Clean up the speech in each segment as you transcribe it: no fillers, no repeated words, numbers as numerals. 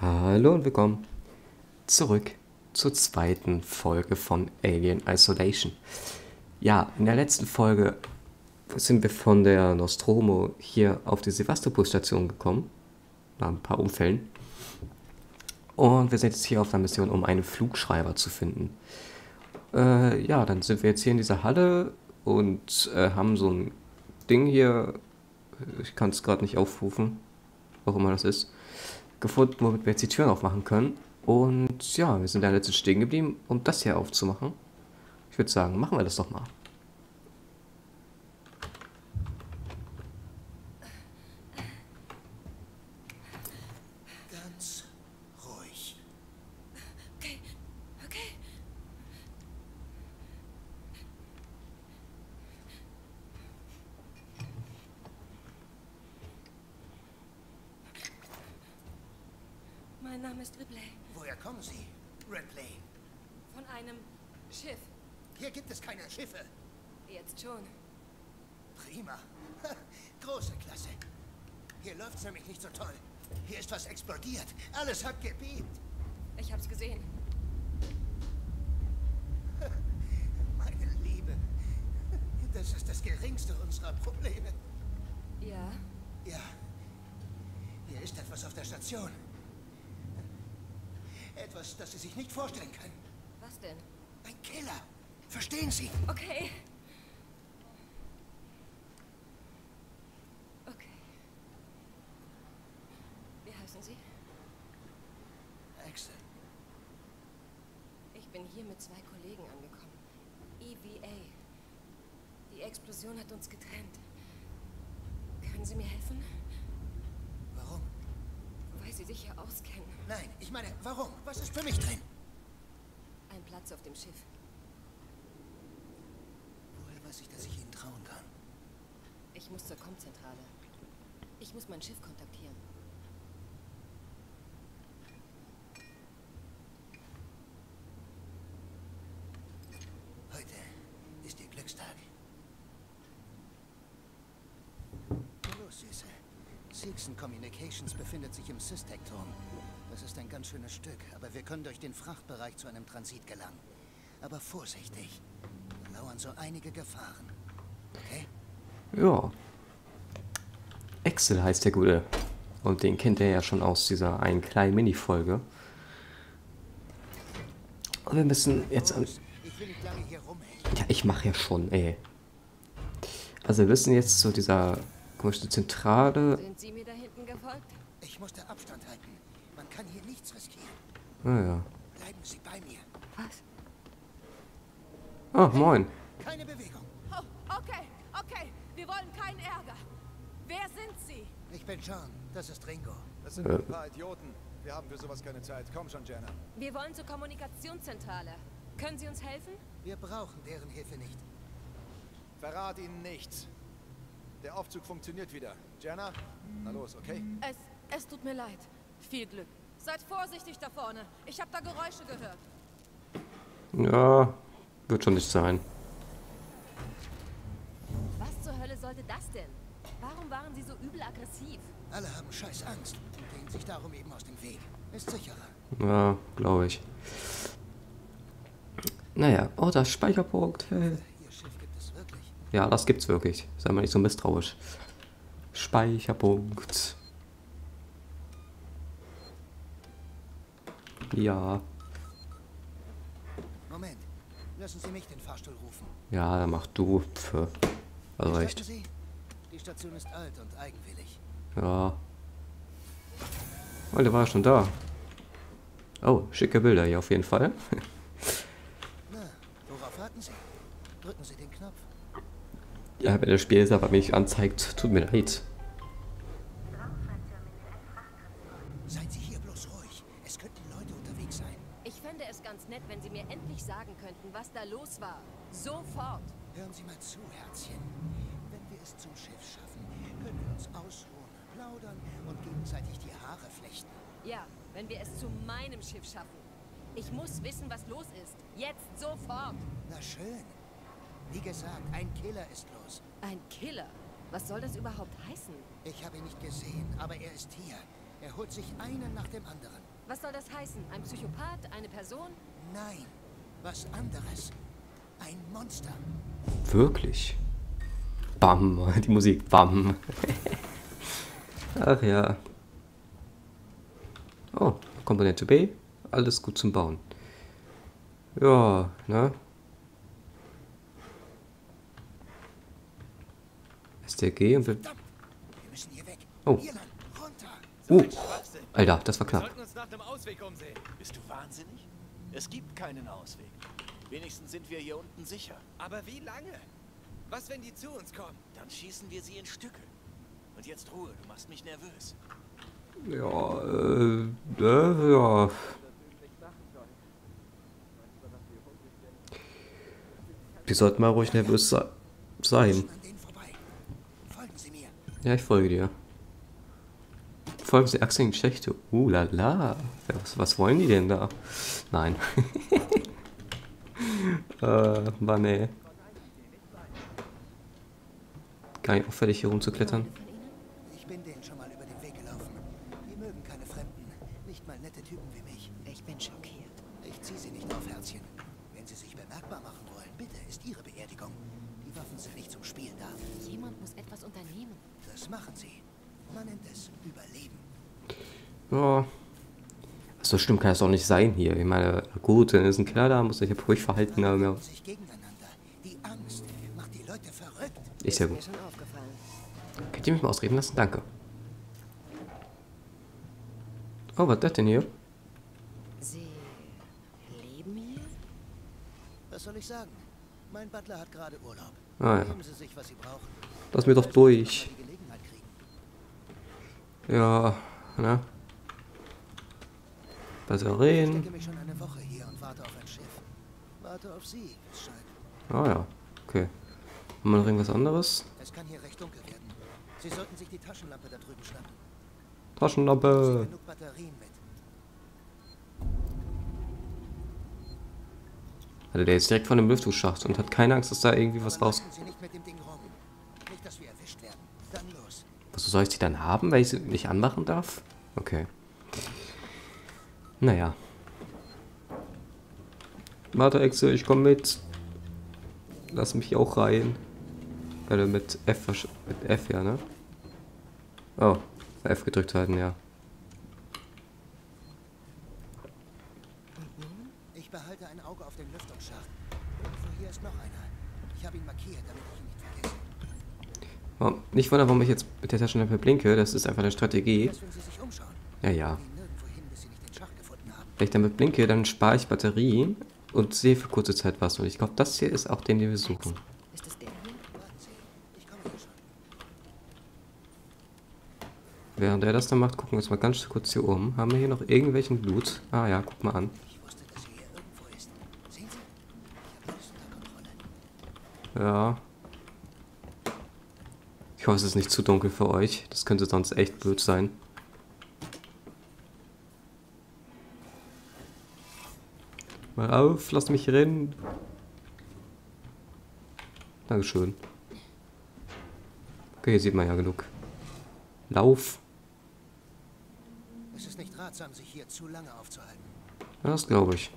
Hallo und willkommen zurück zur zweiten Folge von Alien Isolation. Ja, in der letzten Folge sind wir von der Nostromo hier auf die Sevastopol-Station gekommen, nach ein paar Unfällen. Und wir sind jetzt hier auf der Mission, um einen Flugschreiber zu finden. Ja, dann sind wir jetzt hier in dieser Halle und haben so ein Ding hier, ich kann es gerade nicht aufrufen, was immer das ist, gefunden, womit wir jetzt die Türen aufmachen können. Und ja, wir sind da letztens stehen geblieben, um das hier aufzumachen. Ich würde sagen, machen wir das doch mal. Ganz ruhig. Okay, okay. Mein Name ist Ripley. Woher kommen Sie, Ripley? Von einem Schiff. Hier gibt es keine Schiffe. Jetzt schon. Prima. Große Klasse. Hier läuft's nämlich nicht so toll. Hier ist was explodiert. Alles hat gebebt. Ich hab's gesehen. Meine Liebe. Das ist das geringste unserer Probleme. Ja? Ja. Hier ist etwas auf der Station. Etwas, das Sie sich nicht vorstellen können. Was denn? Ein Killer. Verstehen Sie? Okay. Okay. Wie heißen Sie? Axel. Ich bin hier mit 2 Kollegen angekommen. EVA. Die Explosion hat uns getrennt. Können Sie mir helfen? Warum? Weil Sie sich hier auskennen. Nein, ich meine, warum? Was ist für mich drin? Ein Platz auf dem Schiff. Woher weiß ich, dass ich Ihnen trauen kann? Ich muss zur Komzentrale. Ich muss mein Schiff kontaktieren. Heute ist Ihr Glückstag. Los, Süße. Seegson Communications befindet sich im Systec-Turm. Das ist ein ganz schönes Stück, aber wir können durch den Frachtbereich zu einem Transit gelangen. Aber vorsichtig. Da lauern so einige Gefahren. Okay? Ja. Axel heißt der Gute. Und den kennt er ja schon aus dieser einen kleinen Mini-Folge. Und wir müssen jetzt an... Los, ich will nicht lange hier rumhängen. Ja, ich mache ja schon, ey. Also wir müssen jetzt zu dieser komischen Zentrale... Sind Sie mir da hinten gefolgt? Ich musste Abstand halten. Man kann hier nichts riskieren. Naja. Bleiben Sie bei mir. Was? Ah, moin. Keine Bewegung. Oh, okay. Wir wollen keinen Ärger. Wer sind Sie? Ich bin John. Das ist Ringo. Das sind ein paar Idioten. Wir haben für sowas keine Zeit. Komm schon, Jenna. Wir wollen zur Kommunikationszentrale. Können Sie uns helfen? Wir brauchen deren Hilfe nicht. Verrat ihnen nichts. Der Aufzug funktioniert wieder. Jenna, na los, okay? Es tut mir leid. Viel Glück. Seid vorsichtig da vorne. Ich habe da Geräusche gehört. Ja, wird schon nicht sein. Was zur Hölle sollte das denn? Warum waren Sie so übel aggressiv? Alle haben scheiß Angst und gehen sich darum eben aus dem Weg. Ist sicherer. Ja, glaube ich. Naja, oh, das Speicherpunkt. Hey. Ihr Schiff gibt es wirklich. Ja, das gibt's wirklich. Sei mal nicht so misstrauisch. Speicherpunkt. Ja. Moment. Lassen Sie mich den Fahrstuhl rufen. Ja, dann mach du. Pff. Also Gestatten recht. Sie? Die Station ist alt und eigenwillig. Ja. Oh, der war schon da. Oh, schicke Bilder hier auf jeden Fall. Na, worauf warten Sie? Drücken Sie den Knopf. Ja, wenn das Spiel es aber mich anzeigt, tut mir leid. Seien Sie hier bloß ruhig. Es könnten Leute unterwegs sein. Ich fände es ganz nett, wenn Sie mir endlich sagen könnten, was da los war. Sofort. Hören Sie mal zu, Herzchen. Wenn wir es zum Schiff schaffen, können wir uns ausruhen, plaudern und gegenseitig die Haare flechten. Ja, wenn wir es zu meinem Schiff schaffen. Ich muss wissen, was los ist. Jetzt sofort. Na schön. Wie gesagt, ein Killer ist los. Ein Killer? Was soll das überhaupt heißen? Ich habe ihn nicht gesehen, aber er ist hier. Er holt sich einen nach dem anderen. Was soll das heißen? Ein Psychopath? Eine Person? Nein, was anderes. Ein Monster. Wirklich? Bam, die Musik, bam. Ach ja. Oh, Komponente B, alles gut zum Bauen. Ja, ne? STG und wir... Verdammt, wir müssen hier weg. Oh. Hier lang, runter. Alter, das war Wir knapp. sollten uns nach einem Ausweg umsehen. Bist du wahnsinnig? Es gibt keinen Ausweg. Wenigstens sind wir hier unten sicher. Aber wie lange? Was, wenn die zu uns kommen? Dann schießen wir sie in Stücke. Und jetzt Ruhe, du machst mich nervös. Ja, ja. Wir sollten mal ruhig nervös sein. An denen vorbei. Folgen Sie mir. Ja, ich folge dir. Folgen Sie Achseln Geschichte. Lala. Ja, was wollen die denn da? Nein. Mann, ey. Gar nicht auffällig hier rumzuklettern. Ich bin denen schon mal über den Weg gelaufen. Die mögen keine Fremden. Nicht mal nette Typen wie mich. Ich bin schockiert. Ich ziehe sie nicht auf, Herzchen. Wenn sie sich bemerkbar machen wollen, bitte, ist ihre Beerdigung. Die Waffen sind nicht zum Spiel da. Jemand muss etwas unternehmen. Das machen sie. Man nennt es Überleben. Ja. So schlimm kann es doch nicht sein hier. Ich meine, gut, dann ist ein Keller da, muss sich ja ruhig verhalten. Aber ja. Sich gegeneinander. Die Angst macht die Leute verrückt. Ist ja Mir gut. schon aufgefallen. Könnt ihr mich mal ausreden lassen? Danke. Oh, was ist das denn hier? Sie leben hier? Was soll ich sagen? Mein Butler hat gerade Urlaub. Ah ja. Nehmen Sie sich, was Sie brauchen. Lass mir doch durch. Die Gelegenheit kriegen. Ja, ne? Ich Batterien. denke mich schon eine Woche hier und warte auf ein Schiff. Warte auf Sie, wie es scheint. Ah ja, okay. Haben wir noch irgendwas anderes? Es kann hier recht dunkel werden. Sie sollten sich die Taschenlampe da drüben schnappen. Taschenlampe. Genug Batterien mit. Also der ist direkt von dem Lüftungsschacht und hat keine Angst, dass da irgendwie was Aber raus... laufen Sie nicht mit dem Ding rum. Nicht, dass wir erwischt werden. Dann los. Wozu soll ich die dann haben, weil ich sie nicht anmachen darf? Okay. Naja. Warte, Exe, ich komm mit. Lass mich auch rein. Warte, mit F, mit F, ja, ne? Oh, F gedrückt halten, ja. Ich behalte ein Auge auf den Lüftungsschacht. Irgendwo hier ist noch einer. Ich habe ihn markiert, damit ich ihn nicht vergesse. Oh, nicht wundern, warum ich jetzt mit der Taschenlampe blinke. Das ist einfach eine Strategie. Erst wenn Sie sich umschauen. Ja, ja. Gehen nirgendwo hin, bis Sie nicht den Schacht gefunden haben. Wenn ich damit blinke, dann spare ich Batterien und sehe für kurze Zeit was. Und ich glaube, das hier ist auch den wir suchen. Ist es der hier? Warten Sie. Ich komme hier schon. Während er das dann macht, gucken wir uns mal ganz kurz hier um. Haben wir hier noch irgendwelchen Loot? Ah ja, guck mal an. Ich wusste, dass er hier irgendwo ist. Sehen Sie? Ich habe alles unter Kontrolle. Ja. Ich hoffe, es ist nicht zu dunkel für euch. Das könnte sonst echt blöd sein. Mal auf, lasst mich rennen. Dankeschön. Okay, hier sieht man ja genug. Lauf. Es ist nicht ratsam, sich hier zu lange aufzuhalten. Ja, das glaube ich.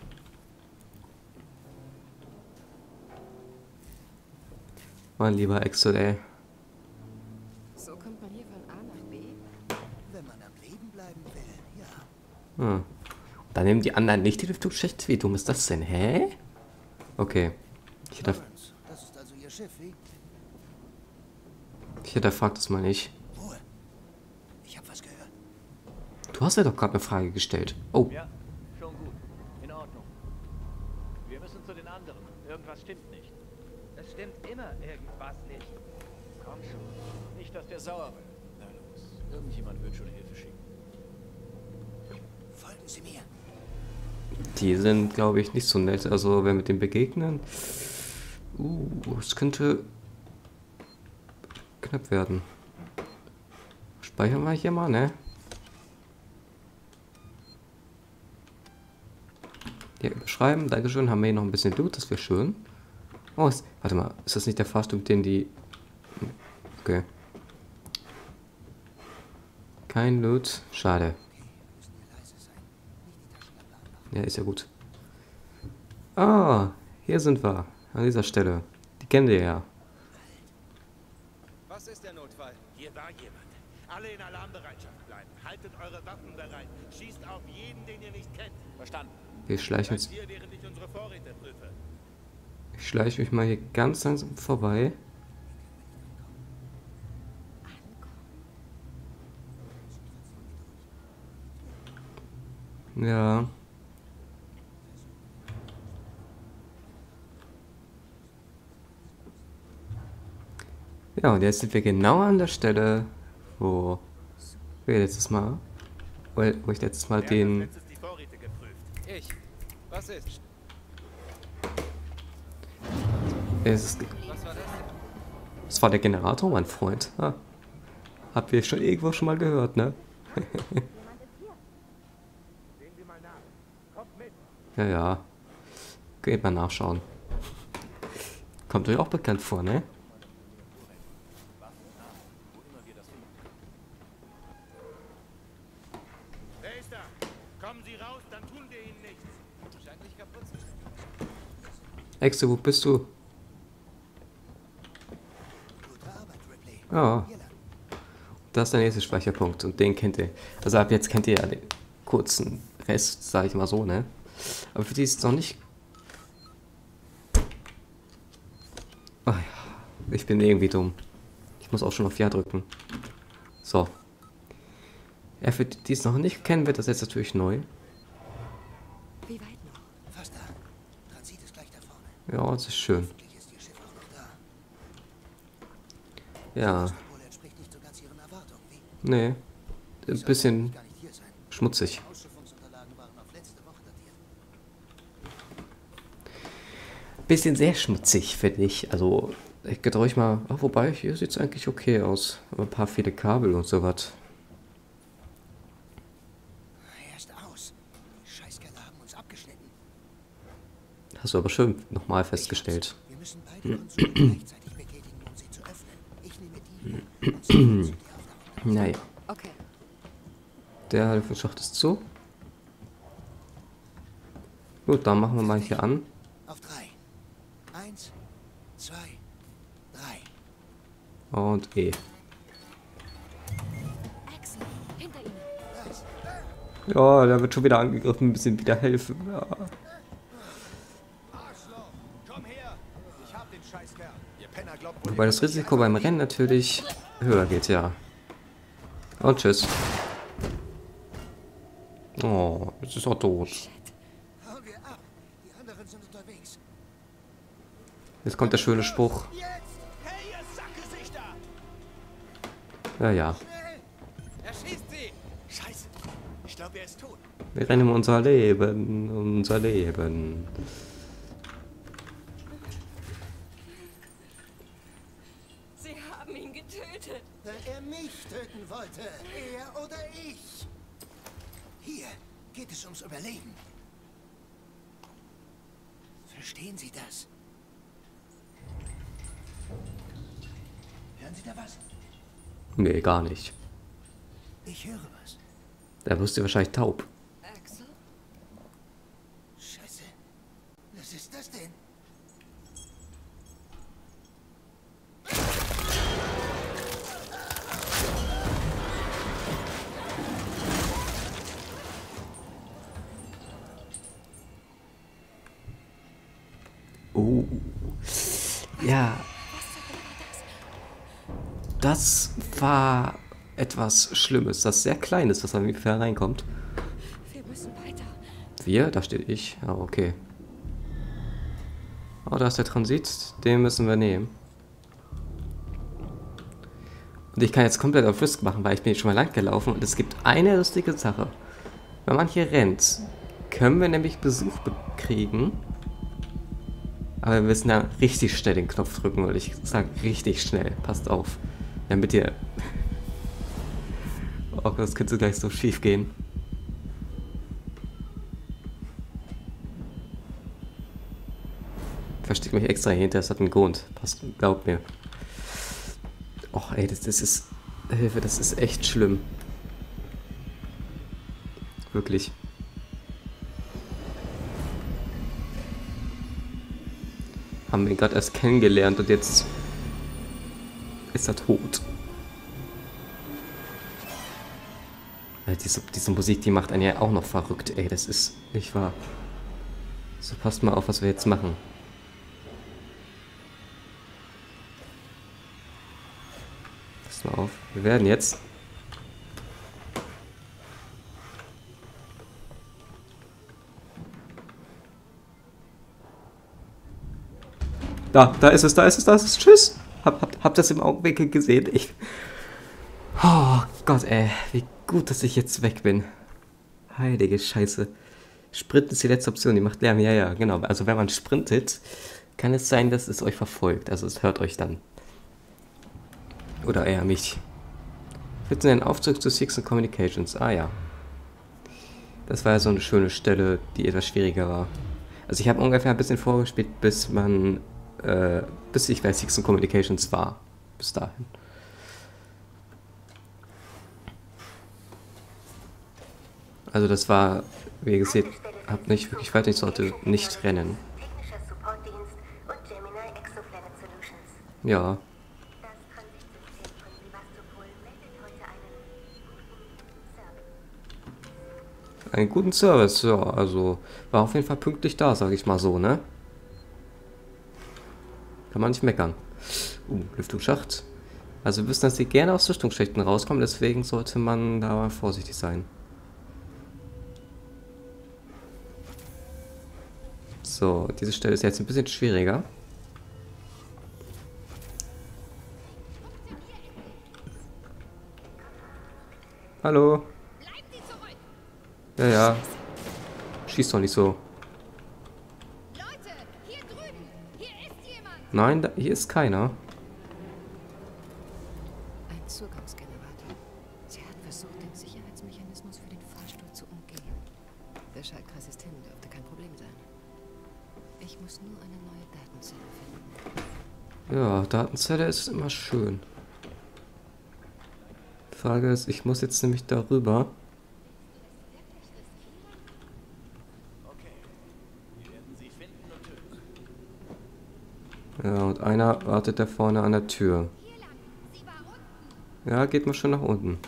Mein lieber Excel, ey. So kommt man hier von A nach B. Wenn man am Leben bleiben will, ja. Hm. Da nehmen die anderen nicht die Lüftungsschächte. Wie dumm ist das denn? Hä? Okay. Ich Lawrence, das ist also Ihr Schiff, wie? hinterfragt das mal nicht. Ruhe. Ich habe was gehört. Du hast ja doch gerade eine Frage gestellt. Oh, Ja, schon gut. In Ordnung. Wir müssen zu den anderen. Irgendwas stimmt nicht. Es stimmt immer irgendwas nicht. Komm schon. Nicht, dass der sauer wird. Na los. Irgendjemand wird schon Hilfe schicken. Folgen Sie mir. die sind, glaube ich, nicht so nett. Also, wenn wir dem begegnen... es könnte knapp werden. Speichern wir hier mal, ne? Ja, überschreiben. Dankeschön. Haben wir hier noch ein bisschen Loot. Das wäre schön. Oh, warte mal. Ist das nicht der Fahrstuhl, den die... Okay. Kein Loot. Schade. Okay, wir müssen hier leise sein. Ja, ist ja gut. Ah, hier sind wir. An dieser Stelle. Die kennen wir ja. Was ist der Notfall? Hier war jemand. Alle in Alarmbereitschaft bleiben. Haltet eure Waffen bereit. Schießt auf jeden, den ihr nicht kennt. Verstanden. Wir schleichen Bleibt uns. hier, während ich unsere Vorräte prüfe. Ich schleiche mich mal hier ganz langsam vorbei. Ja. Ja, und jetzt sind wir genau an der Stelle, wo ich letztes Mal Wer hat den... als letztes die Vorräte geprüft? Ich. Was ist? Was war das denn? Das war der Generator, mein Freund. Ah. Habt ihr schon irgendwo schon mal gehört, ne? Ja, ja. Geht mal nachschauen. Kommt euch auch bekannt vor, ne? Wer ist da? Kommen Sie raus, dann tun wir Ihnen nichts. Scheint nicht kaputt zu sein. Exe, wo bist du? Gute Arbeit, Ripley. Ja, Hier lang. das ist der nächste Speicherpunkt und den kennt ihr. Also ab jetzt kennt ihr ja den kurzen Rest, sage ich mal so, ne? Aber für die ist es noch nicht... Ach ja, ich bin irgendwie dumm. Ich muss auch schon auf Ja drücken. So. Ja, für die, die es noch nicht kennen, wird das jetzt natürlich neu. Wie weit noch? Fast da. Transit ist gleich da vorne. Ja, das ist schön. Hoffentlich ist Ihr Schiff auch noch da. Ja, Das Symbol entspricht nicht so ganz Ihren Erwartungen. Wie? nee. Ein bisschen Gar nicht hier sein. schmutzig. Ausschiffungsunterlagen waren auf letzte Woche datiert. Bisschen sehr schmutzig, finde ich. Also, ich gehe euch mal... Ach, wobei, hier sieht es eigentlich okay aus. Aber ein paar viele Kabel und sowas. Er ist aus. Die Scheißkerle haben uns abgeschnitten. Hast du aber schön nochmal festgestellt. Wir müssen beide Konsole gleichzeitig betätigen, um sie zu öffnen. Ich nehme die hier und Sie nehmen die Aufnahme. Naja, Okay. der Schacht ist zu. Gut, dann machen wir mal hier an. Auf 3. 1, 2, 3. Und E. Axel, hinter Ihnen. Was? Ja, der wird schon wieder angegriffen. Ein bisschen wieder helfen. Ja. Arschloch! Komm her! Ich hab den Scheißkerl. Ihr Penner glaubt wohl, Wobei das Risiko beim Rennen natürlich höher geht, ja. Und tschüss. Oh, jetzt ist er tot. Hauen wir ab. Die anderen sind unterwegs. Jetzt kommt der schöne Spruch. Jetzt! Hey, ihr Sackgesichter! Ja, ja. Erschießt sie! Scheiße. Ich glaube, er ist tot. Wir rennen um unser Leben. Unser Leben. Sie haben ihn getötet. Da er mich töten wollte. Er oder ich. Hier geht es ums Überleben. Verstehen Sie das? Hören Sie da was? Nee, gar nicht. Ich höre was. Da wirst du wahrscheinlich taub. Axel? Scheiße. Was ist das denn? Oh. Ja. Das war etwas Schlimmes, das sehr klein ist, was an mir hereinkommt. Wir müssen weiter. Wir? Da steht ich. Ah, okay. Oh, da ist der Transit. Den müssen wir nehmen. Und ich kann jetzt komplett auf Risk machen, weil ich bin jetzt schon mal lang gelaufen. Und es gibt eine lustige Sache. Wenn man hier rennt, können wir nämlich Besuch kriegen. Aber wir müssen dann richtig schnell den Knopf drücken, weil ich sage richtig schnell. Passt auf. Damit ihr... Oh, das könnte gleich so schief gehen. Versteck mich extra hier hinter, das hat einen Grund. Passt, glaubt mir. Och, ey, das ist... Hilfe, das ist echt schlimm. Wirklich. haben wir ihn gerade erst kennengelernt und jetzt ist er tot. Diese Musik, die macht einen ja auch noch verrückt, ey, das ist nicht wahr. So, passt mal auf, was wir jetzt machen. Passt mal auf, wir werden jetzt... Da ist es, da ist es, da ist es. Tschüss. Hab das im Augenwinkel gesehen. Oh Gott, ey. Wie gut, dass ich jetzt weg bin. Heilige Scheiße. Sprinten ist die letzte Option, die macht Lärm. Ja, ja, genau. Also wenn man sprintet, kann es sein, dass es euch verfolgt. Also es hört euch dann. Oder eher mich. Finden einen Aufzug zu Sixten Communications. Ah ja. Das war ja so eine schöne Stelle, die etwas schwieriger war. Also ich habe ungefähr ein bisschen vorgespielt, bis ich bei Sixten Communications war. Bis dahin. Also das war, wie ihr gesehen habt, nicht wirklich weit, ich sollte nicht rennen. Technischer Supportdienst und Gemini Exoplanet Solutions. Ja. Das Transit-System von Sevastopol meldet heute Einen guten Service, ja, also war auf jeden Fall pünktlich da, sage ich mal so, ne? Kann man nicht meckern. Lüftungsschacht. Also wir wissen, dass sie gerne aus Lüftungsschächten rauskommen, deswegen sollte man da mal vorsichtig sein. So, diese Stelle ist jetzt ein bisschen schwieriger. Hallo? Ja, ja. Schieß doch nicht so. Leute, hier drüben! Hier ist jemand! Nein, hier ist keiner. Ein Zugangsgenerator. Sie hat versucht, den Sicherheitsmechanismus für den Fahrstuhl zu umgehen. Der Schaltkreis ist hin, dürfte kein Problem sein. Ich muss nur eine neue Datenzelle finden. Ja, Datenzelle ist immer schön. Die Frage ist, ich muss jetzt nämlich darüber. Ja, und einer wartet da vorne an der Tür. Ja, geht mal schon nach unten.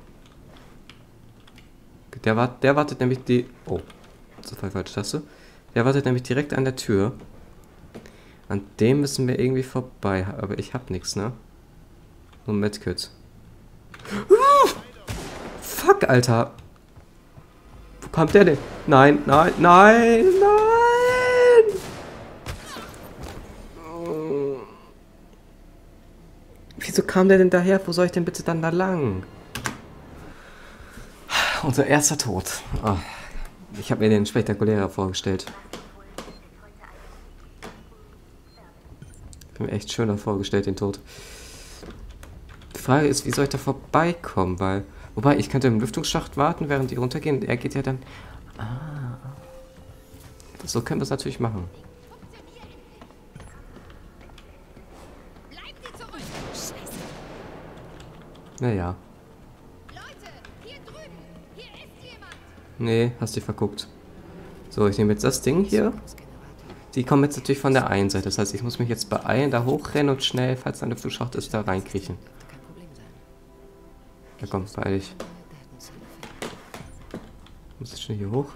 Der wartet nämlich die... Oh, das war die falsche Taste. Der wartet nämlich direkt an der Tür. An dem müssen wir irgendwie vorbei. Aber ich hab nichts, ne? Nur ein Medkit. Fuck, Alter. Wo kam der denn? Nein, nein, nein, nein! Wieso kam der denn daher? Wo soll ich denn bitte dann da lang? Unser erster Tod. Oh, ich habe mir den spektakulärer vorgestellt. Ich habe mir echt schöner vorgestellt, den Tod. Die Frage ist, wie soll ich da vorbeikommen? Weil, wobei, ich könnte im Lüftungsschacht warten, während die runtergehen. Er geht ja dann... Ah. So können wir es natürlich machen. Naja. Leute, hier drüben! Hier ist jemand! Nee, hast dich verguckt. So, ich nehme jetzt das Ding hier. Die kommen jetzt natürlich von der einen Seite. Das heißt, ich muss mich jetzt beeilen, da hochrennen und schnell, falls da ein Lüftungsschacht ist, da reinkriechen. Ja komm, beeil dich. Muss jetzt schnell hier hoch.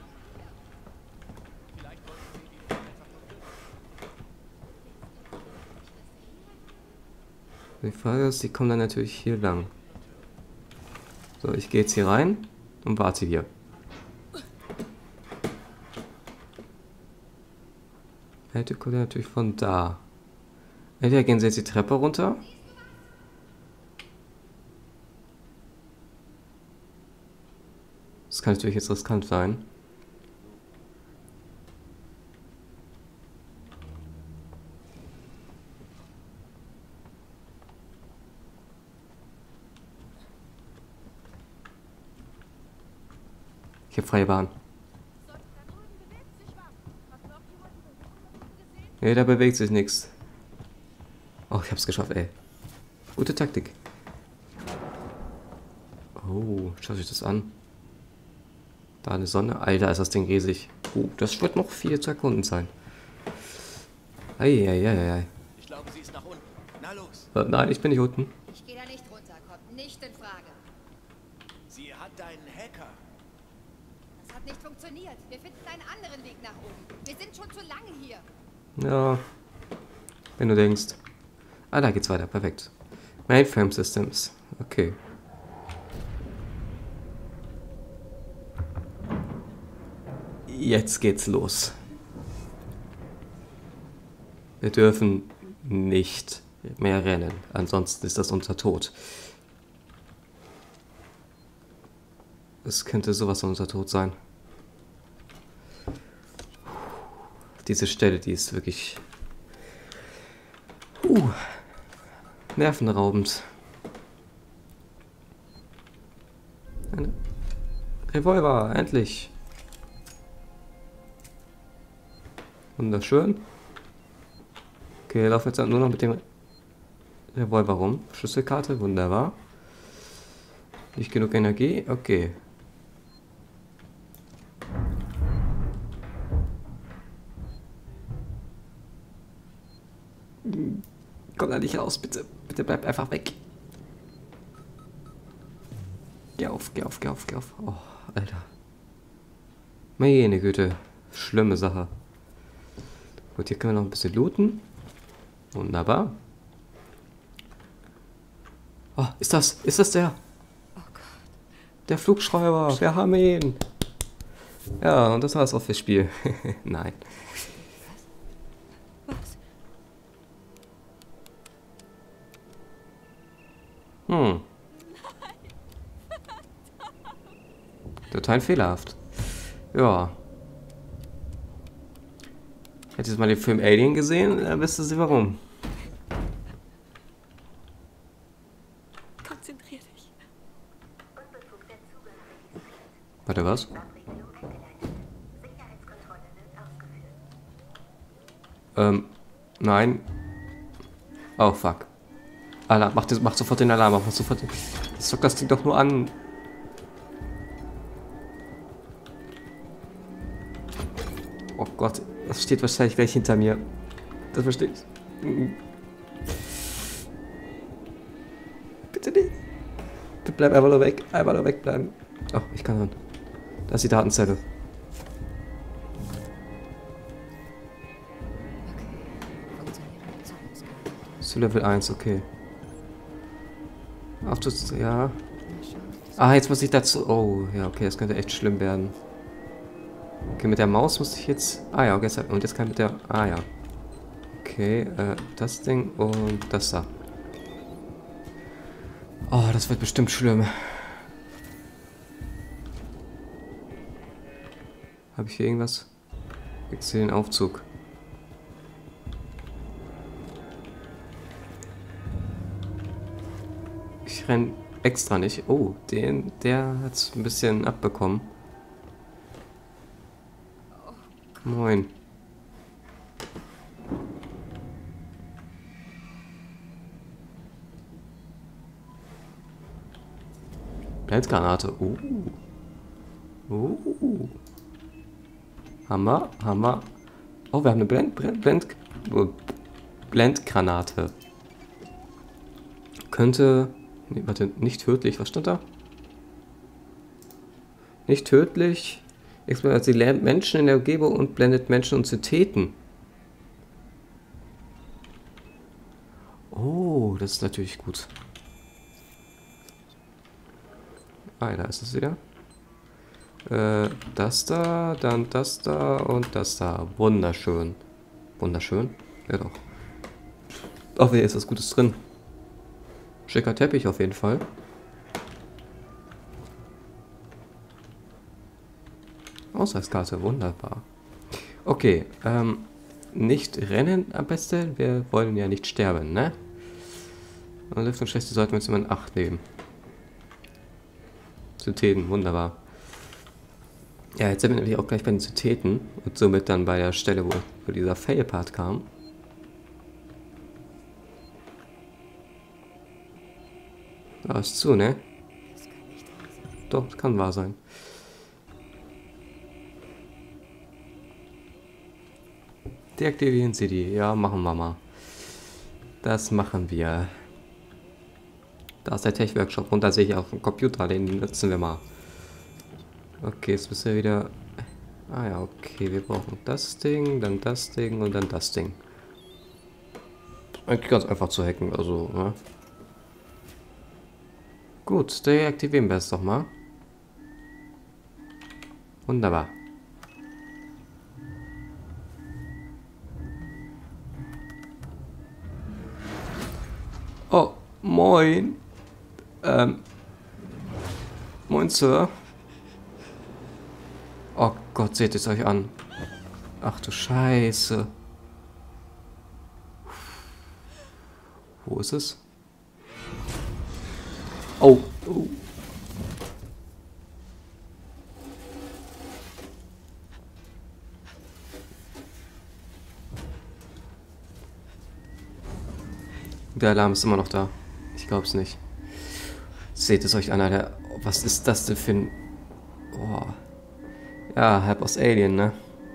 Die Frage ist, die kommen dann natürlich hier lang. So, ich gehe jetzt hier rein und warte hier. Hätte kommt natürlich von da. Entweder gehen sie jetzt die Treppe runter. Das kann natürlich jetzt riskant sein. Ich habe freie Bahn. Nee, da bewegt sich nichts. Oh, ich hab's geschafft, ey. Gute Taktik. Oh, schaut euch das an. Da eine Sonne. Alter, ist das Ding riesig. Das wird noch viel zu erkunden sein. Eieieiei. Ich glaube, sie ist nach unten. Na los. Nein, ich bin nicht unten. Ich gehe da nicht runter, kommt nicht in Frage. Sie hat deinen Hacker. Das hat nicht funktioniert. Wir finden einen anderen Weg nach oben. Wir sind schon zu lange hier. Ja. Wenn du denkst. Ah, da geht's weiter. Perfekt. Mainframe Systems. Okay. Jetzt geht's los. Wir dürfen nicht mehr rennen. Ansonsten ist das unser Tod. Es könnte sowas von unser Tod sein. Diese Stelle, die ist wirklich nervenraubend. Ein Revolver, endlich. Wunderschön. Okay, wir laufen jetzt nur noch mit dem Revolver rum. Schlüsselkarte, wunderbar. Nicht genug Energie, okay. Komm da nicht raus, bitte. Bitte bleib einfach weg. Geh auf, geh auf, geh auf, geh auf. Oh, Alter. Meine Güte. Schlimme Sache. Gut, hier können wir noch ein bisschen looten. Wunderbar. Oh, ist das der? Oh Gott. Der Flugschreiber. Wir haben ihn. Ja, und das war's auch fürs Spiel. Nein. Was? Total fehlerhaft. Ja. Hättest du mal den Film Alien gesehen, dann wüsstest du warum. Konzentrier dich. Warte, was? Nein. Oh, fuck. Alarm, mach sofort den Alarm, mach sofort den... Das dockt das Ding doch nur an. Oh Gott, das steht wahrscheinlich gleich hinter mir. Das verstehe ich. Bitte nicht. Bleib einfach nur weg. Einfach nur wegbleiben. Oh, ich kann ran. Da ist die Datenzelle. Zu Level 1, okay. Aufschluss, ja. Ah, jetzt muss ich dazu... Oh, ja, okay, das könnte echt schlimm werden. Okay, mit der Maus muss ich jetzt... Ah ja, okay, und jetzt kann ich mit der... Ah ja. Okay, das Ding und das da. Oh, das wird bestimmt schlimm. Habe ich hier irgendwas? Ich sehe den Aufzug. Ich renn extra nicht. Oh, der hat's ein bisschen abbekommen. Moin. Blendgranate. Hammer, Hammer. Oh, wir haben eine Blendgranate. Könnte... Nee, warte, nicht tödlich. Was stand da? Nicht tödlich. Sie lähmt Menschen in der Umgebung und blendet Menschen und Syntheten. Oh, das ist natürlich gut. Ah, da ist es wieder. Das da, dann das da und das da. Wunderschön. Wunderschön? Ja doch. Oh, hier ist was Gutes drin. Schicker Teppich auf jeden Fall. Ausweiskarte, wunderbar. Okay, nicht rennen am besten. Wir wollen ja nicht sterben, ne? Und Lüftungsschächte sollten wir uns immer in Acht nehmen. Syntheten, wunderbar. Ja, jetzt sind wir nämlich auch gleich bei den Syntheten und somit dann bei der Stelle, wo dieser Fail-Part kam. Da ist zu, ne? Das kann nicht wahr sein. Doch, das kann wahr sein. Deaktivieren Sie die. Ja, machen wir mal. Das machen wir. Da ist der Tech-Workshop und da sehe ich auch einen Computer, den nutzen wir mal. Okay, jetzt müssen wir wieder... Ah ja, okay, wir brauchen das Ding, dann das Ding und dann das Ding. Eigentlich ganz einfach zu hacken, also, ne? Gut, deaktivieren wir es doch mal. Wunderbar. Oh, moin. Moin, Sir. Oh Gott, seht es euch an. Ach du Scheiße. Wo ist es? Oh, oh. Der Alarm ist immer noch da. Ich glaub's nicht. Seht es euch an, Alter. Was ist das denn für ein... Oh. Ja, halb aus Alien, ne?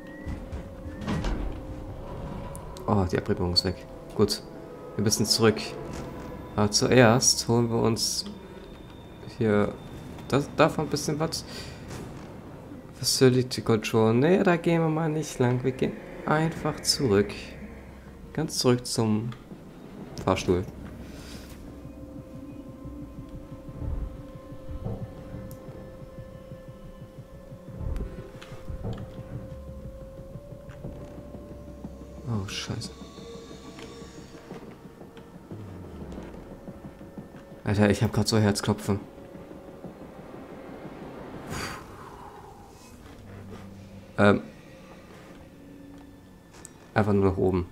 Oh, die Abbringung ist weg. Gut. Wir müssen zurück. Aber zuerst holen wir uns hier davon ein bisschen was. Facility Control. Ne, da gehen wir mal nicht lang. Wir gehen einfach zurück. Ganz zurück zum Fahrstuhl. Oh, scheiße. Alter, ich habe gerade so Herzklopfen. Einfach nur nach oben.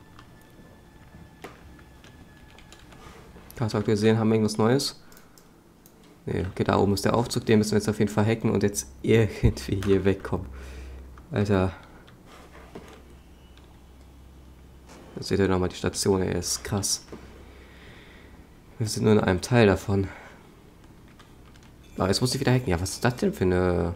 Karte aktualisieren, haben wir irgendwas Neues? Ne, okay, da oben ist der Aufzug, den müssen wir jetzt auf jeden Fall hacken und jetzt irgendwie hier wegkommen. Alter. Da seht ihr nochmal die Station, ey, ist krass. Wir sind nur in einem Teil davon. Aber jetzt muss ich wieder hacken. Ja, was ist das denn für eine...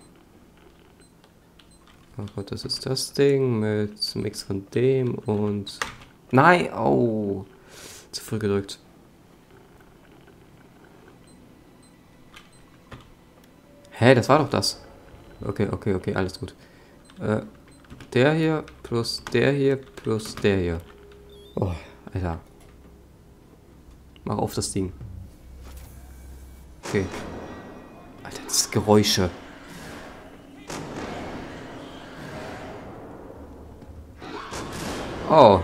Oh Gott, das ist das Ding mit Mix von dem und... Nein! Oh! Zu früh gedrückt. Hä, das war doch das. Okay, okay, okay, alles gut. Der hier plus der hier plus der hier. Oh, Alter. Mach auf das Ding. Okay. Alter, das ist Geräusche. Oh.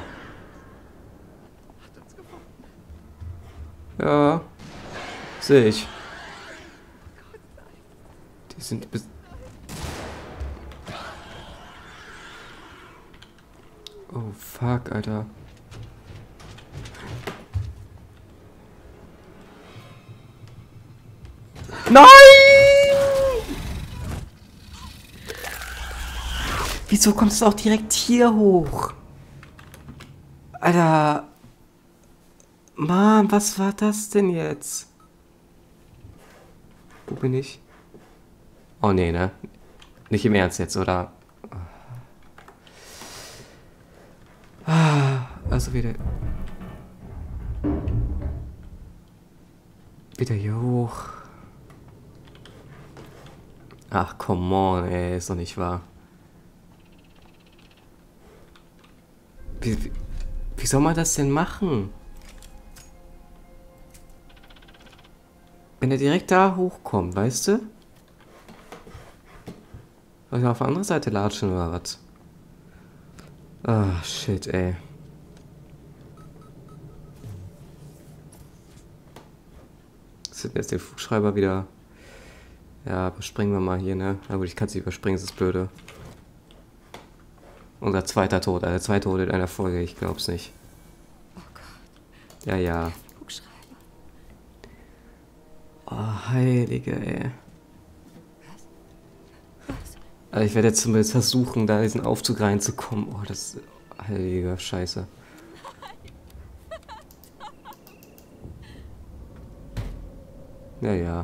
Ja. Sehe ich. Die sind bis... Oh, fuck, Alter. Nein! Wieso kommt es auch direkt hier hoch? Alter. Mann, was war das denn jetzt? Wo bin ich? Oh, nee, ne? Nicht im Ernst jetzt, oder? Also wieder... Wieder hier hoch. Ach, come on, ey, ist doch nicht wahr. Wie soll man das denn machen? Wenn er direkt da hochkommt, weißt du? Soll ich auf der anderen Seite latschen oder was? Ah, shit, ey. Sind jetzt den Flugschreiber wieder... Ja, überspringen wir mal hier, ne? Na gut, ich kann es nicht überspringen, das ist blöde. Unser zweiter Tod, also 2 Tode in einer Folge, ich glaub's nicht. Oh Gott. Ja, ja. Flugschreiber. Oh, Heilige, ey. Was? Also ich werde jetzt zumindest versuchen, da in diesen Aufzug reinzukommen. Oh, das ist... Heilige Scheiße. Ja, ja.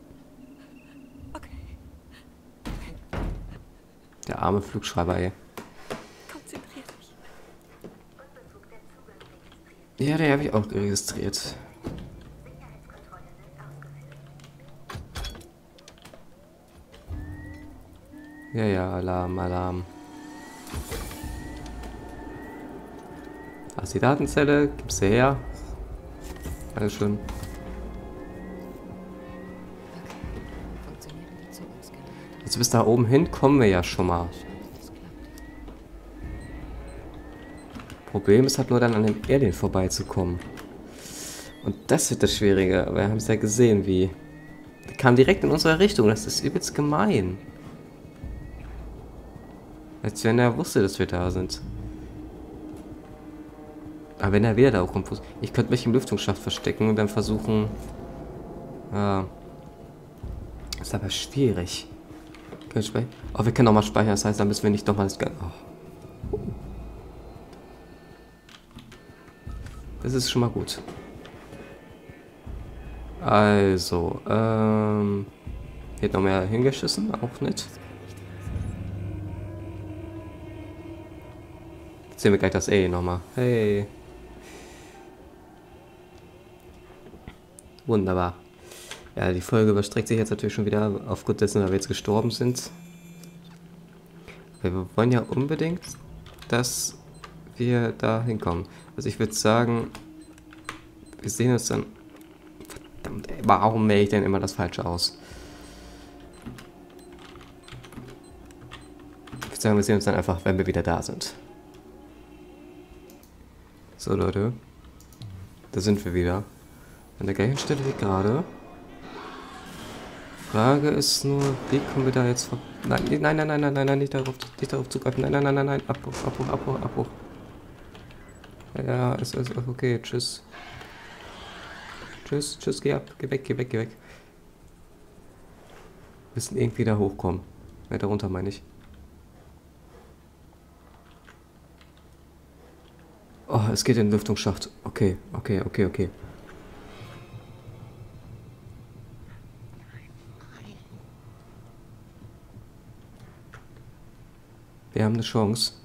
Der arme Flugschreiber, ey. Ja, den habe ich auch registriert. Ja, ja, Alarm, Alarm. Also die Datenzelle, gibt's sie her. Dankeschön. Jetzt bis da oben hin kommen wir ja schon mal. Problem ist halt nur dann an dem Alien vorbeizukommen. Und das wird das Schwierige. Wir haben es ja gesehen, wie... Der kam direkt in unsere Richtung. Das ist übelst gemein. Als wenn er wusste, dass wir da sind. Aber wenn er wieder da hochkommt... Ich könnte mich im Lüftungsschacht verstecken und dann versuchen... ist aber schwierig. Oh, wir können nochmal speichern. Das heißt, dann müssen wir nicht nochmal das... Oh. Das ist schon mal gut. Also, hier hat noch mehr hingeschissen, auch nicht. Jetzt sehen wir gleich das E nochmal. Hey. Wunderbar. Ja, die Folge überstreckt sich jetzt natürlich schon wieder aufgrund dessen, dass wir jetzt gestorben sind. Wir wollen ja unbedingt, dass wir da hinkommen. Also ich würde sagen, wir sehen uns dann... Verdammt, ey, warum wähle ich denn immer das Falsche aus? Ich würde sagen, wir sehen uns dann einfach, wenn wir wieder da sind. So Leute, da sind wir wieder. An der gleichen Stelle wie gerade. Frage ist nur, wie kommen wir da jetzt vor... Nein, nein, nein, nein, nein, nein, nein, nicht darauf zugreifen. Nein, nein, nein, nein, nein, Abbruch, Abbruch, Abbruch, Abbruch. Ja, ist okay, tschüss. Tschüss, tschüss, geh ab, geh weg, geh weg, geh weg. Wir müssen irgendwie da hochkommen. Weiter runter, meine ich. Oh, es geht in den Lüftungsschacht. Okay, okay, okay, okay. Wir haben eine Chance.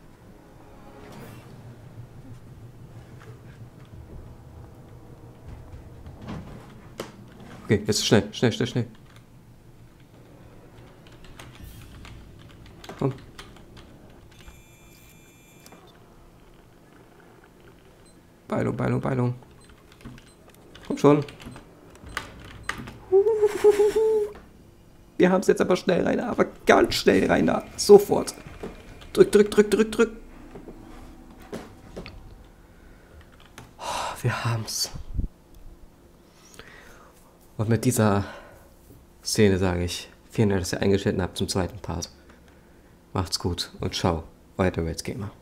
Okay, jetzt schnell, schnell, schnell, schnell. Komm. Beilung, Beilung, Beilung. Komm schon. Wir haben es jetzt aber schnell, Rainer. Aber ganz schnell, Rainer. Sofort. Drück, drück, drück, drück, drück. Oh, wir haben's. Und mit dieser Szene sage ich, vielen Dank, dass ihr eingeschaltet habt zum zweiten Part. Macht's gut und ciao, euer Red Gamer.